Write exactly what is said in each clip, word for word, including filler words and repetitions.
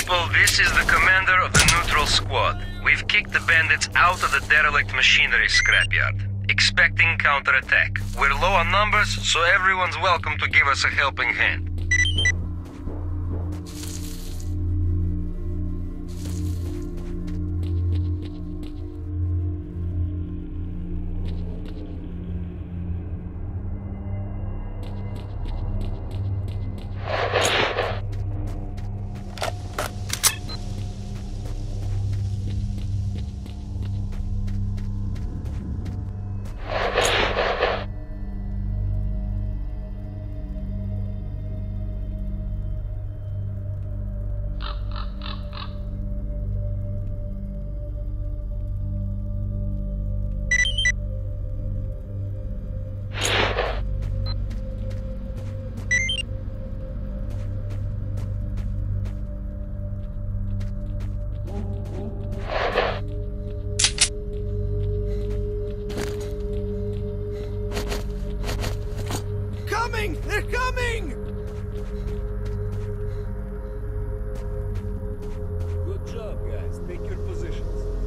People, this is the commander of the neutral squad. We've kicked the bandits out of the derelict machinery scrapyard, expecting counterattack. We're low on numbers, so everyone's welcome to give us a helping hand. They're coming! Good job, guys. Take your positions.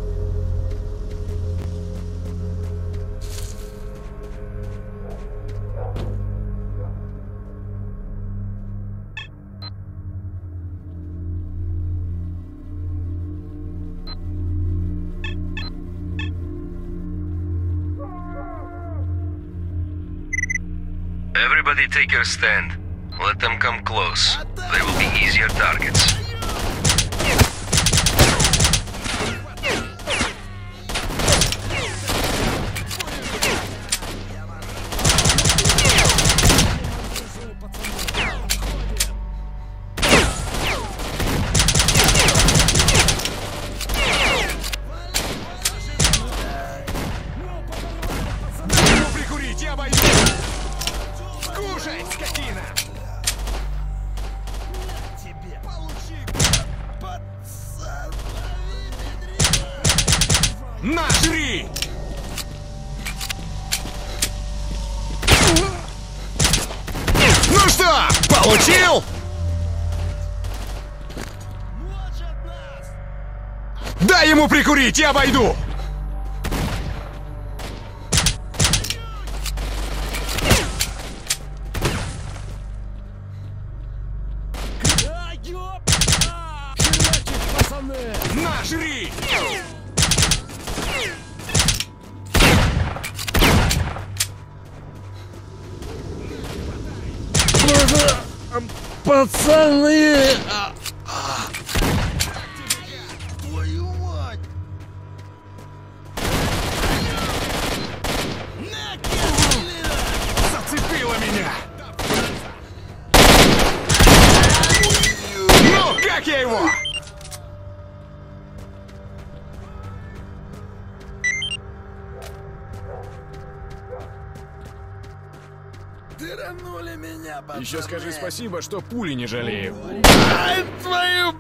Everybody take your stand. Let them come close. They will be easier targets. Нажри! Ну что, получил? Дай ему прикурить, я обойду! Нажри! Пацаны! Твою мать! Зацепила меня! Ну, как я его? Тыранули меня, пацаны. Еще скажи спасибо, что пули не жалею. Ай, твою...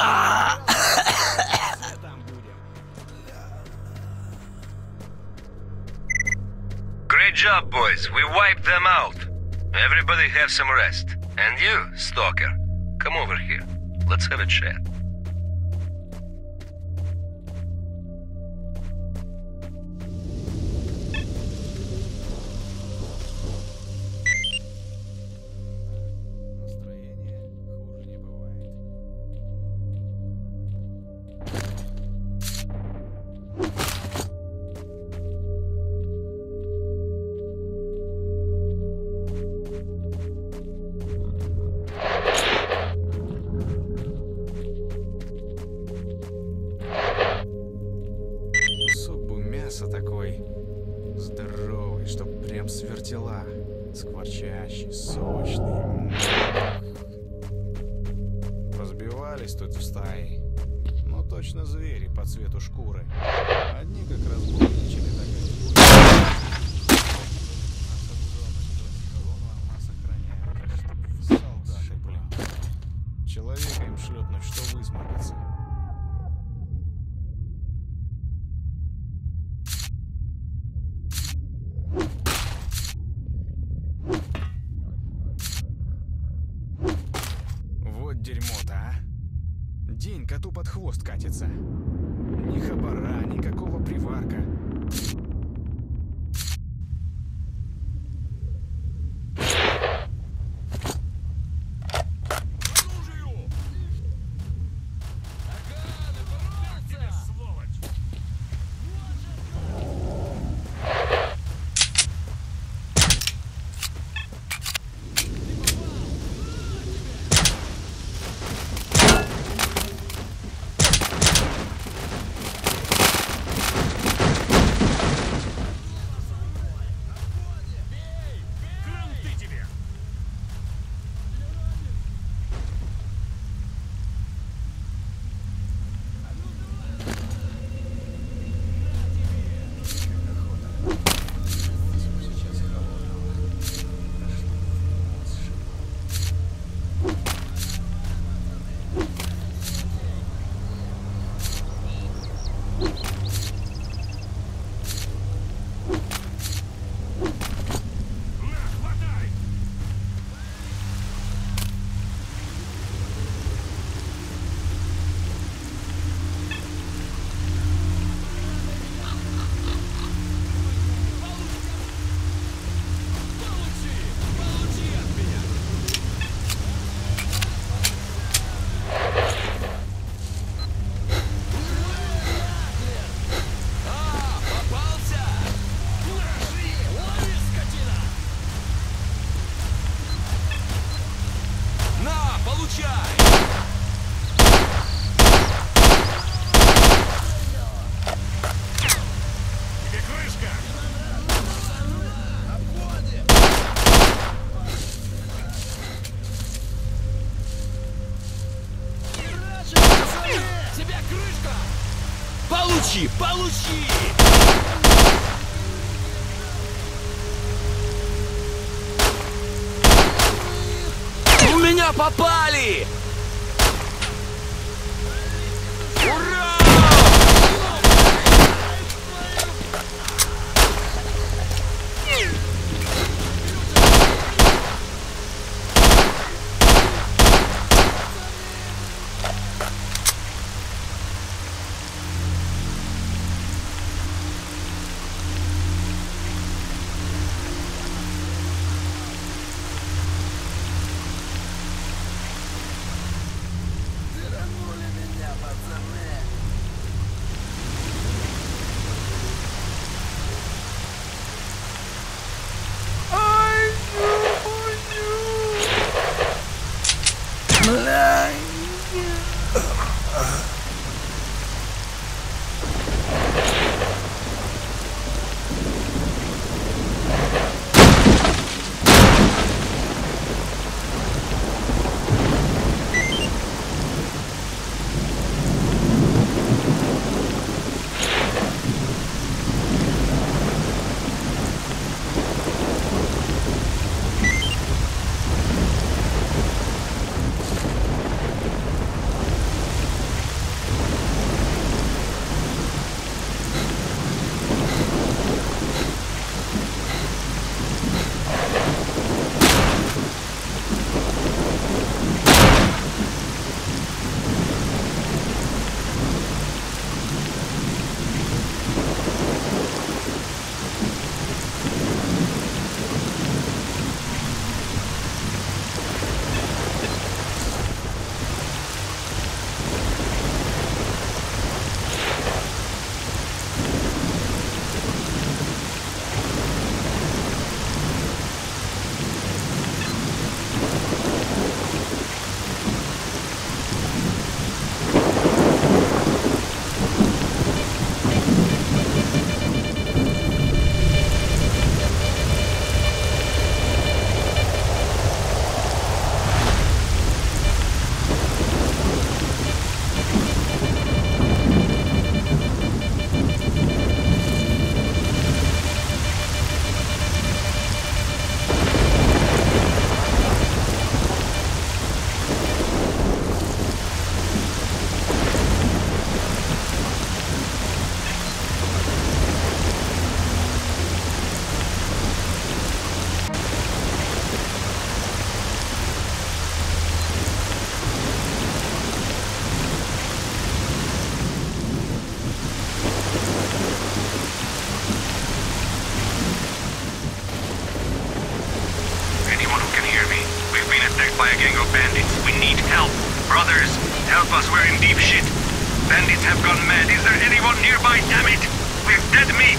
Great job, boys. We wiped them out. Everybody have some rest. And you, Stalker, come over here. Let's have a chat. Такой здоровый, чтоб прям свертела, скворчащий, сочный. Разбивались тут в стае, но точно звери по цвету шкуры. Одни как разбойничали, так и солдаты, блин. Человека им шлепнуть, что высморкаться. день коту под хвост катится. Ни хабара, никакого приварка. Получи! Получи! У меня попали! Ура! attacked by a gang of bandits. We need help. Brothers, help us. We're in deep shit. Bandits have gone mad. Is there anyone nearby? Damn it! We're dead meat!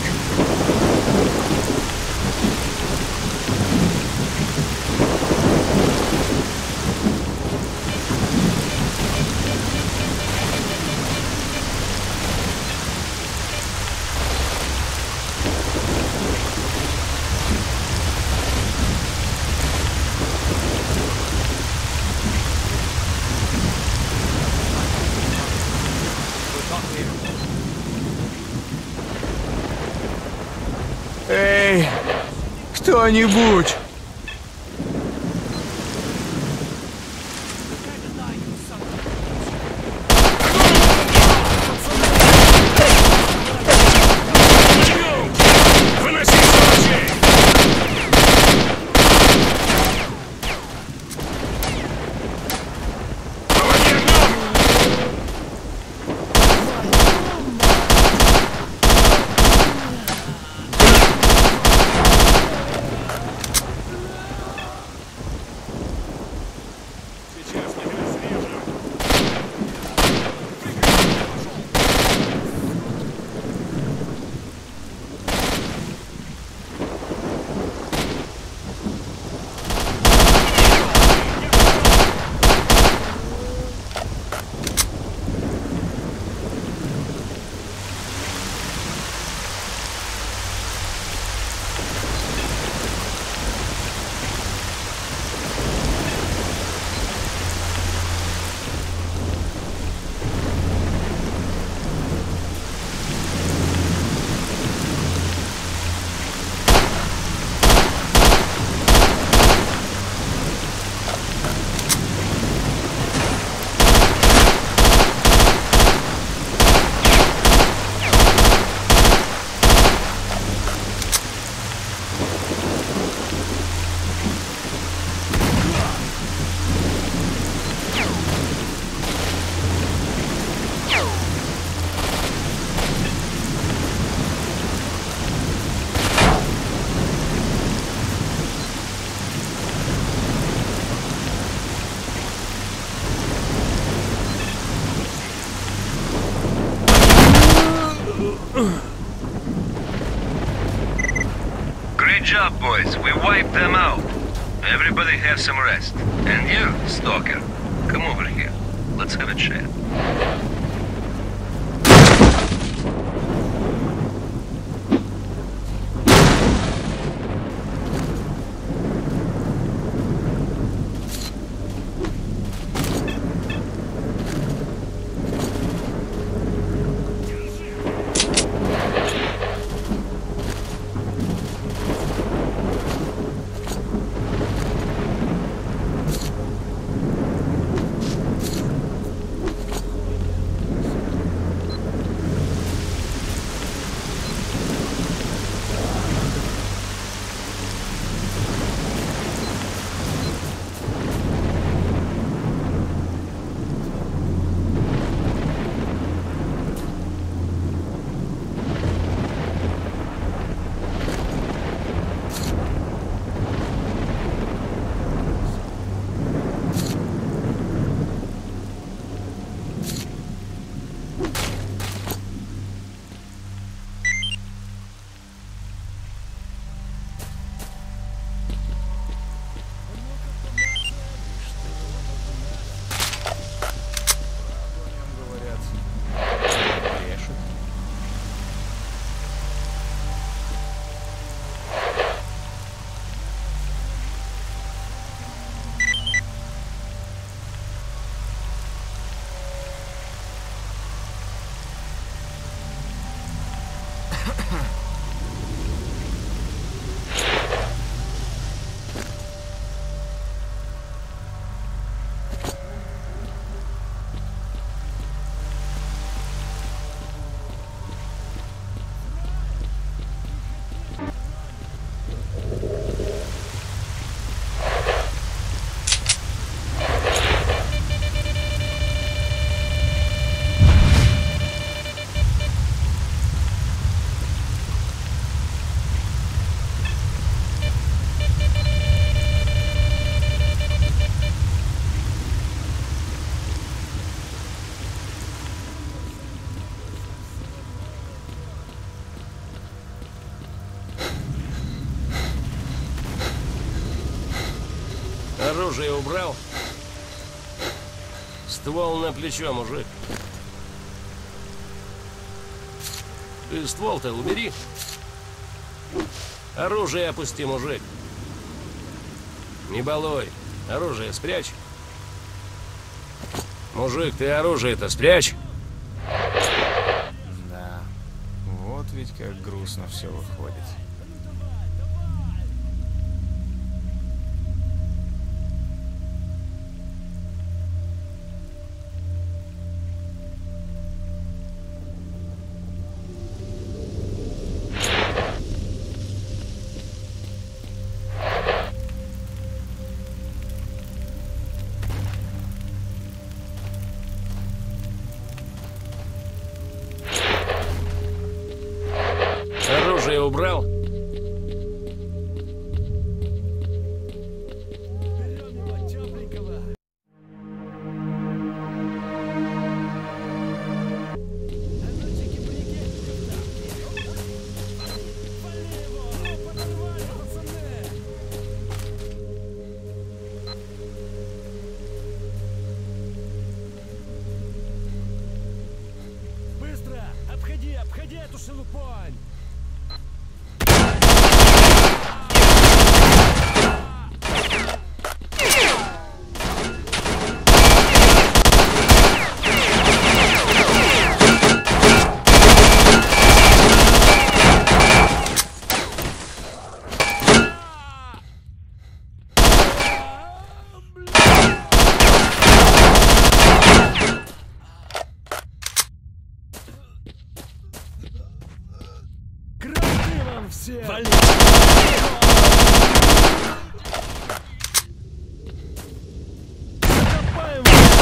Эй, кто-нибудь! Great job, boys. We wiped them out. Everybody have some rest. And you, Stalker, come over here. Let's have a chat. Оружие убрал? Ствол на плечо, мужик. Ты ствол-то убери. Оружие опусти, мужик. Не балуй. Оружие спрячь. Мужик, ты оружие-то спрячь. Да, вот ведь как грустно все выходит. Оружие убрал? Быстро! Обходи, обходи эту шелупонь! Кранты вам все! Вали! Закопаем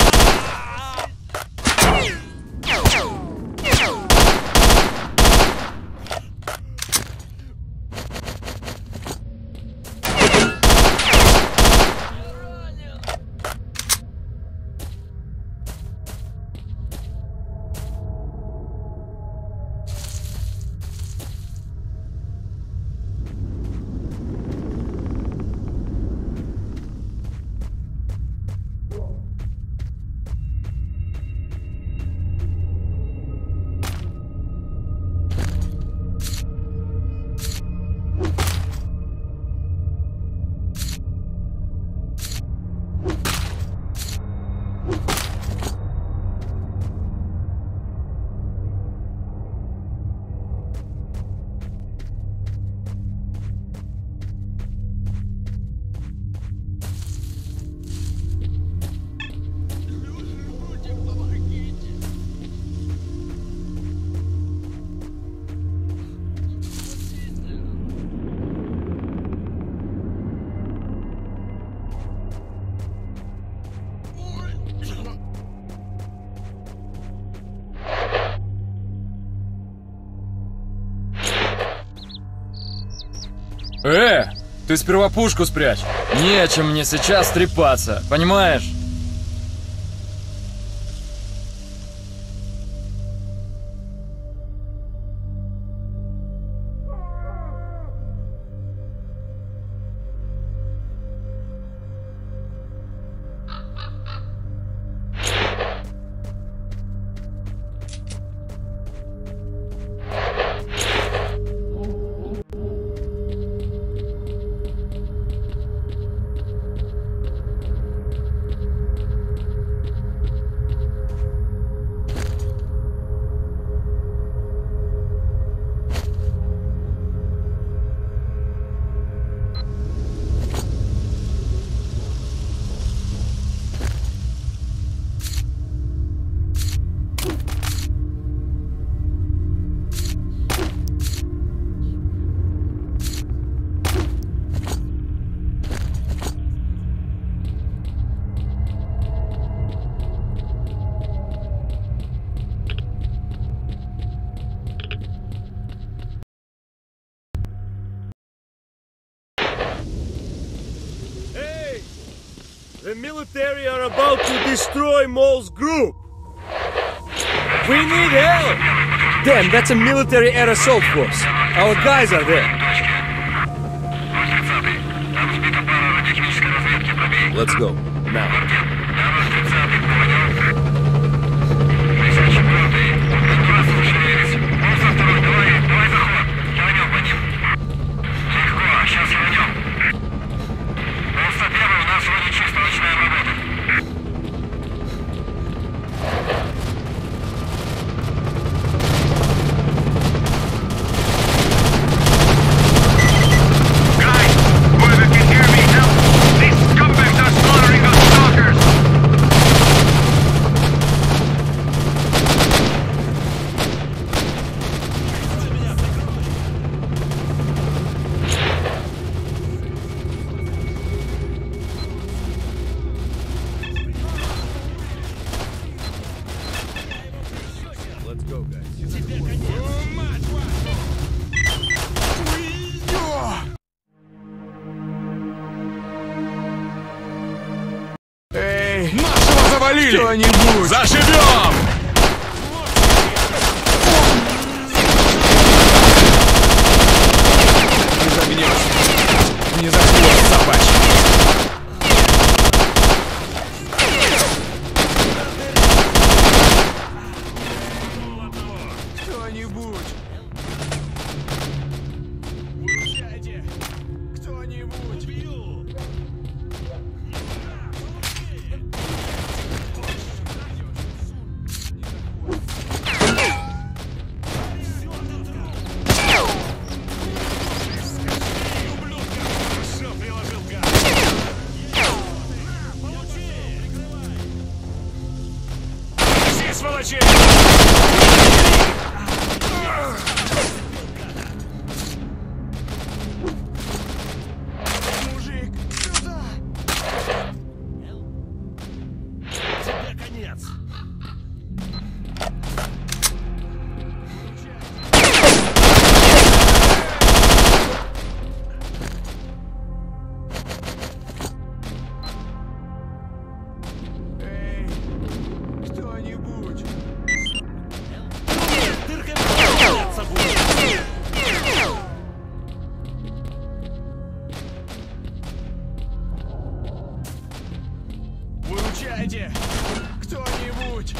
Э, ты сперва пушку спрячь. Нечем мне сейчас трепаться, понимаешь? The military are about to destroy Mole's group! We need help! Damn, that's a military-air assault force. Our guys are there. Там сбита пара радиотехнической разведки. Let's go. Now. Кто-нибудь! Заживем! Не загнешься! Не за хвост собачий! Кто-нибудь! Выручайте! Кто-нибудь! Сволочи! Мужик, сюда! Тебе конец! Эй, кто-нибудь! Выручайте! Кто-нибудь!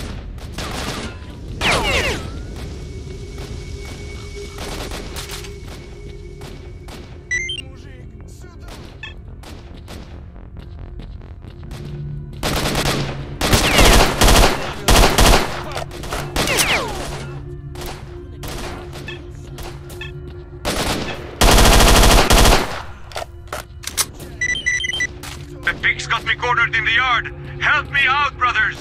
Мужик, сюда! The pigs got me cornered in the yard. Help me out, brothers!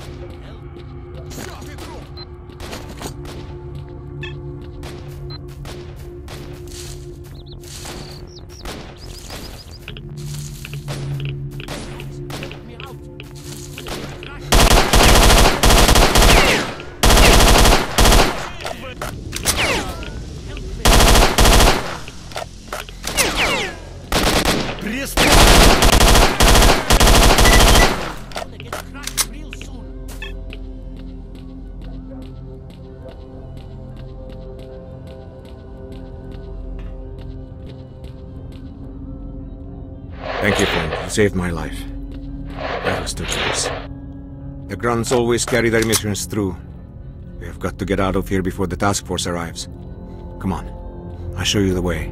Thank you, friend. You saved my life. That was too close. The grunts always carry their missions through. We have got to get out of here before the task force arrives. Come on. I'll show you the way.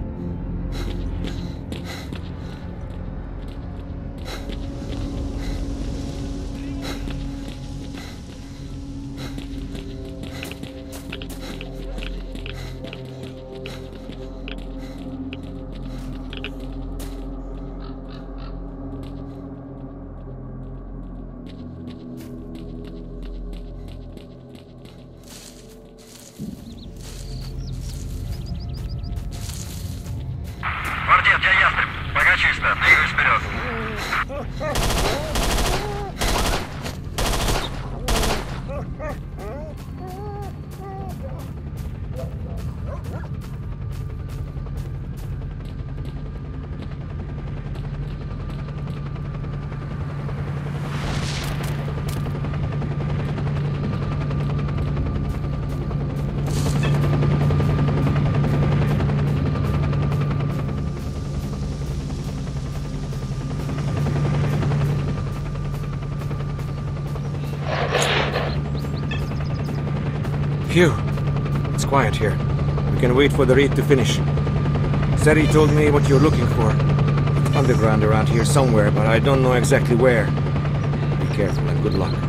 Phew. It's quiet here. We can wait for the raid to finish. Seri told me what you're looking for. It's underground around here somewhere, but I don't know exactly where. Be careful and good luck.